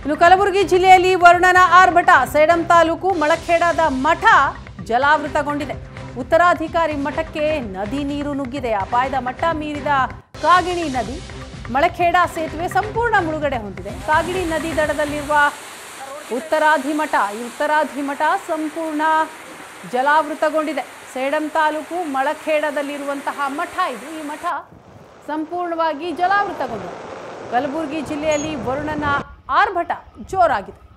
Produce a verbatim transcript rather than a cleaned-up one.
ಇನ್ನು ಕಲಬುರಗಿ ಜಿಲ್ಲೆಯಲ್ಲಿ ವರುಣನ ಆರ್ಭಟ. ಸೇಡಂ ತಾಲೂಕು ಮಳಖೇಡದ ಮಠ ಜಲಾವೃತಗೊಂಡಿದೆ. ಉತ್ತರಾಧಿಕಾರಿ ಮಠಕ್ಕೆ ನದಿ ನೀರು ನುಗ್ಗಿದೆ. ಅಪಾಯದ ಮಟ್ಟ ಮೀರಿದ ಕಾಗಿಣಿ ನದಿ. ಮಳಖೇಡ ಸೇತುವೆ ಸಂಪೂರ್ಣ ಮುಳುಗಡೆ ಹೊಂದಿದೆ. ಕಾಗಿಣಿ ನದಿ ದಡದಲ್ಲಿರುವ ಉತ್ತರಾಧಿಮಠ ಈ ಉತ್ತರಾಧಿಮಠ ಸಂಪೂರ್ಣ ಜಲಾವೃತಗೊಂಡಿದೆ. ಸೇಡಂ ತಾಲೂಕು ಮಳಖೇಡದಲ್ಲಿರುವಂತಹ ಮಠ ಇದು. ಈ ಮಠ ಸಂಪೂರ್ಣವಾಗಿ ಜಲಾವೃತಗೊಂಡಿದೆ. ಕಲಬುರಗಿ ಜಿಲ್ಲೆಯಲ್ಲಿ ವರುಣನ ಆರ್ಭಟ ಜೋರಾಗಿದೆ.